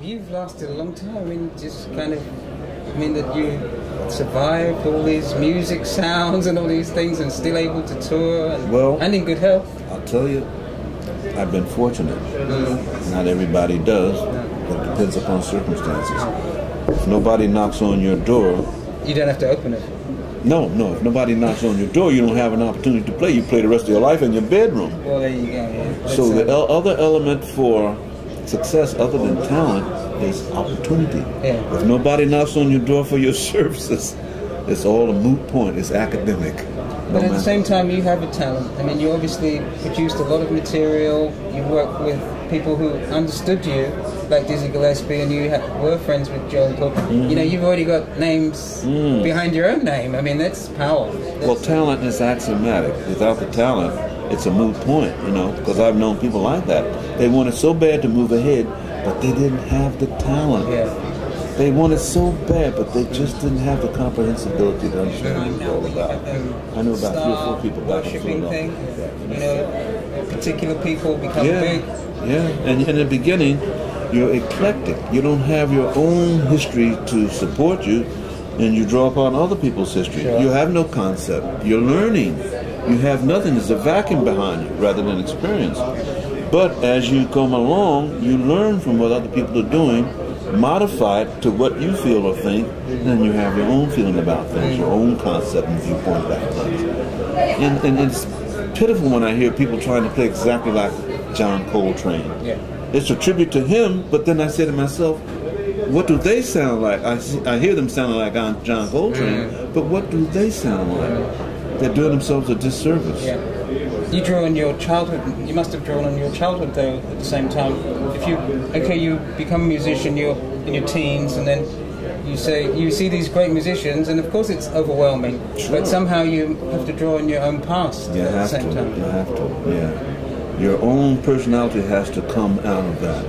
you've lasted a long time. I mean, just kind of, I mean, that you survived all these music sounds and all these things and still able to tour and in good health. I'll tell you, I've been fortunate. Not everybody does, but it depends upon circumstances. If nobody knocks on your door... You don't have to open it. No. If nobody knocks on your door, you don't have an opportunity to play. You play the rest of your life in your bedroom. Well, there you go. Yeah. So the other element for success other than talent is opportunity. Yeah. If nobody knocks on your door for your services, it's all a moot point. It's academic. But at the same time, you have a talent. I mean, you obviously produced a lot of material. You worked with people who understood you, like Dizzy Gillespie, and you were friends with Joe and Paul. You know, you've already got names behind your own name. I mean, that's power. Well, talent is axiomatic. Without the talent, it's a moot point, you know, because I've known people like that. They wanted so bad to move ahead, but they didn't have the talent. Yeah. They wanted so bad, but they just didn't have the comprehensibility to understand what it was all about. I know about 3 or 4 people back in Philadelphia. You know, particular people become big. Yeah, and in the beginning, you're eclectic. You don't have your own history to support you, and you draw upon other people's history. Sure. You have no concept. You're learning. You have nothing. There's a vacuum behind you rather than experience. But as you come along, you learn from what other people are doing, modify it to what you feel or think, and then you have your own feeling about things, your own concept and viewpoint about things. And it's pitiful when I hear people trying to play exactly like John Coltrane. Yeah. It's a tribute to him, but then I say to myself, what do they sound like? I hear them sounding like John Coltrane, but what do they sound like? They're doing themselves a disservice. Yeah. You drew on your childhood. You must have drawn on your childhood, though. At the same time, if you become a musician, you're in your teens, and then you see these great musicians, and of course it's overwhelming. Sure. But somehow you have to draw on your own past at the same time. You have to. Yeah. Your own personality has to come out of that.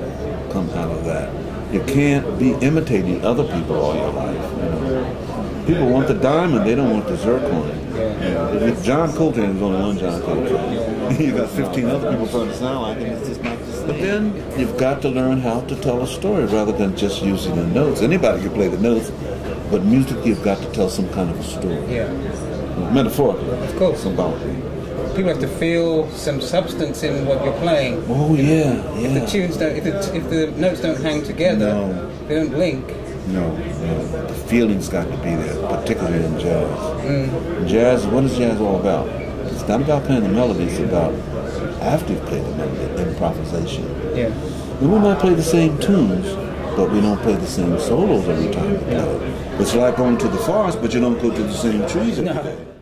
You can't be imitating other people all your life. You know? People want the diamond, they don't want the zircon. If John Coltrane, there's only one John Coltrane. You got 15 other people trying to sound like him. It's just not the same. But then you've got to learn how to tell a story rather than just using the notes. Anybody can play the notes, but music you've got to tell some kind of a story. Yeah. Metaphorically. Of course. Symbolically. People have to feel some substance in what you're playing. Oh yeah. If the tunes don't, if the notes don't hang together, they don't link. No. The feeling's got to be there, particularly in jazz. Jazz, what is jazz all about? It's not about playing the melody, it's about after you've played the melody, improvisation. Yeah. And we might play the same tunes, but we don't play the same solos every time we play. It's like going to the forest, but you don't go to the same trees every day.